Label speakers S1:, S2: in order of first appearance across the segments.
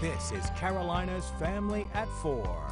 S1: This is Carolina's Family at 4.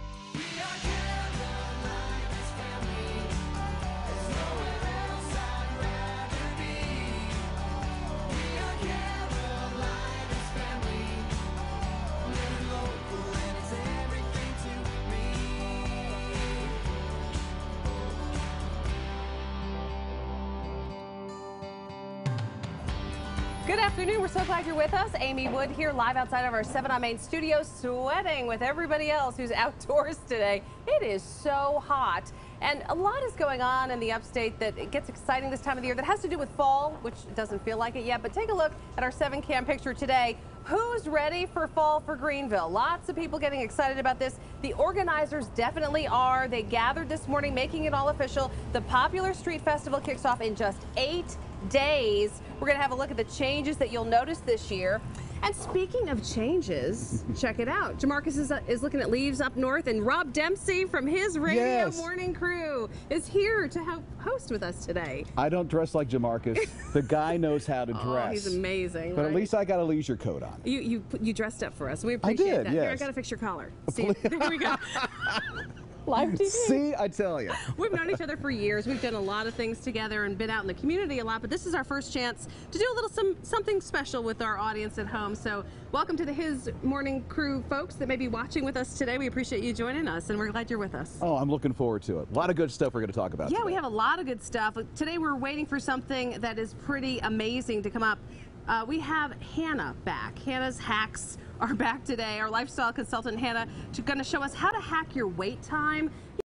S2: Good afternoon. We're so glad you're with us. Amy Wood here live outside of our 7 on Main studio, sweating with everybody else who's outdoors today. It is so hot, and a lot is going on in the upstate that it gets exciting this time of the year that has to do with fall, which doesn't feel like it yet. But take a look at our 7 cam picture today. Who's ready for fall for Greenville? Lots of people getting excited about this. The organizers definitely are. They gathered this morning, making it all official. The Popular Street Festival kicks off in just 8 days. We're going to have a look at the changes that you'll notice this year. And speaking of changes, check it out. Jamarcus is looking at leaves up north, and Rob Dempsey from his radio morning crew is here to help host with us today.
S3: I don't dress like Jamarcus. The guy knows how to dress.
S2: Oh, he's amazing.
S3: But
S2: right?
S3: at least I got a leisure coat on.
S2: You dressed up for us. We appreciate
S3: I did,
S2: that.
S3: yes.
S2: Here, I got to fix your collar. See, there we go. Live TV.
S3: See, I tell you.
S2: We've known each other for years. We've done a lot of things together and been out in the community a lot, but this is our first chance to do a little something special with our audience at home. So welcome to the His Morning Crew folks that may be watching with us today. We appreciate you joining us, and we're glad you're with us.
S3: Oh, I'm looking forward to it. A lot of good stuff we're going to talk about
S2: Yeah,
S3: today.
S2: we have a lot of good stuff. Today we're waiting for something that is pretty amazing to come up. We have Hannah back. Hannah's hacks are back today. Our lifestyle consultant, Hannah, is going to show us how to hack your wait time.